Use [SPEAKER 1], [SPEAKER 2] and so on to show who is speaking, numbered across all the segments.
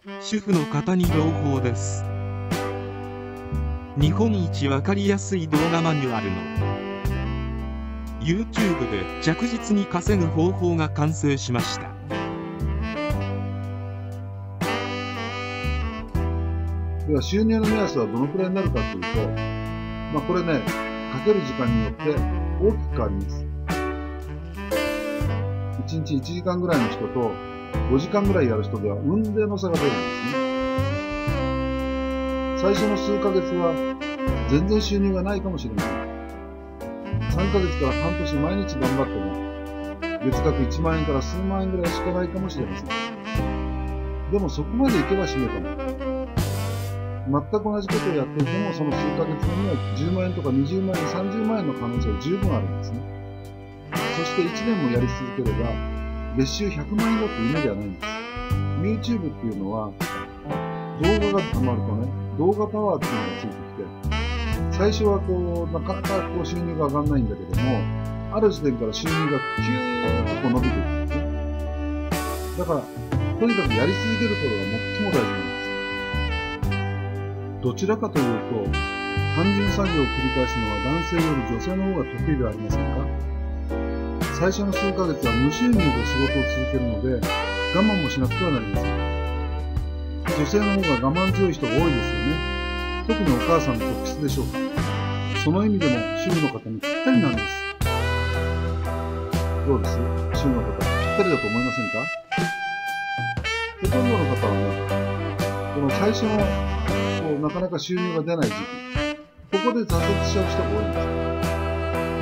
[SPEAKER 1] 主婦の方に朗報です。日本一わかりやすい動画マニュアルの YouTube で着実に稼ぐ方法が完成しました。
[SPEAKER 2] では収入の目安はどのくらいになるかというと、これね、かける時間によって大きく変わります。1日1時間ぐらいの人と5時間ぐらいやる人では雲泥の差が出るんですね。最初の数ヶ月は全然収入がないかもしれません。3ヶ月から半年毎日頑張っても月額1万円から数万円ぐらいしかないかもしれません。でもそこまでいけばしめたも全く同じことをやっていても、その数ヶ月後には10万円とか20万円、30万円の可能性は十分あるんですね。そして1年もやり続ければ、月収100万円だという夢ではないんです。YouTube っていうのは、動画が溜まるとね、動画パワーっていうのがついてきて、最初はなかなか収入が上がらないんだけども、ある時点から収入がキューッと伸びていくんですね。だから、とにかくやり続けることが最も大事なんです。どちらかというと、単純作業を繰り返すのは男性より女性の方が得意ではありませんか？最初の数ヶ月は無収入で仕事を続けるので、我慢もしなくてはなりません。女性の方が我慢強い人が多いですよね。特にお母さんの特質でしょうか。その意味でも主婦の方にぴったりなんです。どうです？主婦の方、ぴったりだと思いませんか？ほとんどの方はね、この最初のなかなか収入が出ない時期、ここで挫折しちゃう人が多いんです。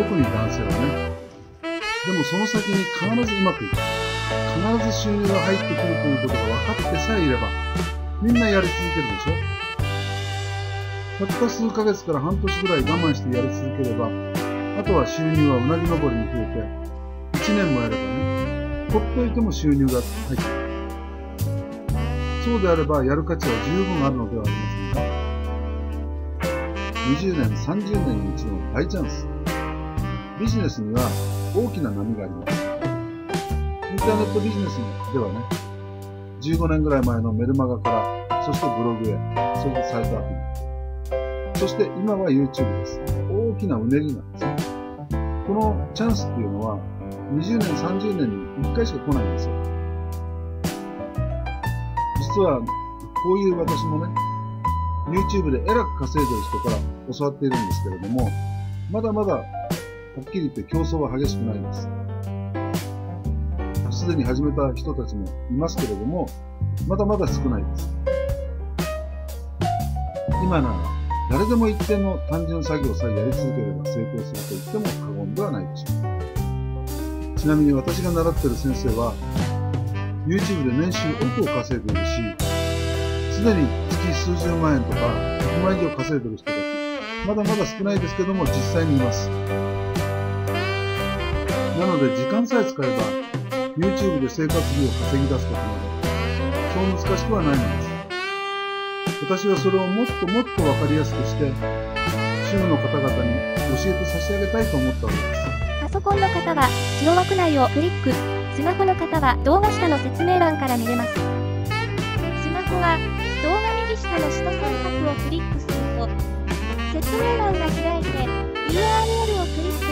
[SPEAKER 2] 特に男性はね。でもその先に必ずうまくいく。必ず収入が入ってくるということが分かってさえいれば、みんなやり続けるでしょ。たった数ヶ月から半年ぐらい我慢してやり続ければ、あとは収入はうなぎ登りに増えて、1年もやればね、ほっといても収入が入ってくる。そうであればやる価値は十分あるのではありませんか。20年、30年に一度の大チャンス。ビジネスには大きな波があります。インターネットビジネスではね、15年ぐらい前のメルマガから、そしてブログへ、そしてサイトアプリ。そして今は YouTube です。大きなうねりなんですね。このチャンスっていうのは、20年、30年に1回しか来ないんですよ。実は、こういう私もね、YouTube でえらく稼いでる人から教わっているんですけれども、まだまだ、はっきり言って競争は激しくないです。すでに始めた人たちもいますけれども、まだまだ少ないです。今なら、誰でも一定の単純作業さえやり続ければ成功すると言っても過言ではないでしょう。ちなみに私が習っている先生は、YouTube で年収億を稼いでいるし、すでに月数十万円とか100万円以上稼いでいる人たち、まだまだ少ないですけども実際にいます。なので時間さえ使えば YouTube で生活費を稼ぎ出すことまでそう難しくはないのです。私はそれをもっともっとわかりやすくして主婦の方々に教えて差し上げたいと思ったわけです。
[SPEAKER 3] パソコンの方は字の枠内をクリック、スマホの方は動画下の説明欄から見れます。スマホは動画右下の下三角をクリックすると説明欄が開いて URL をクリック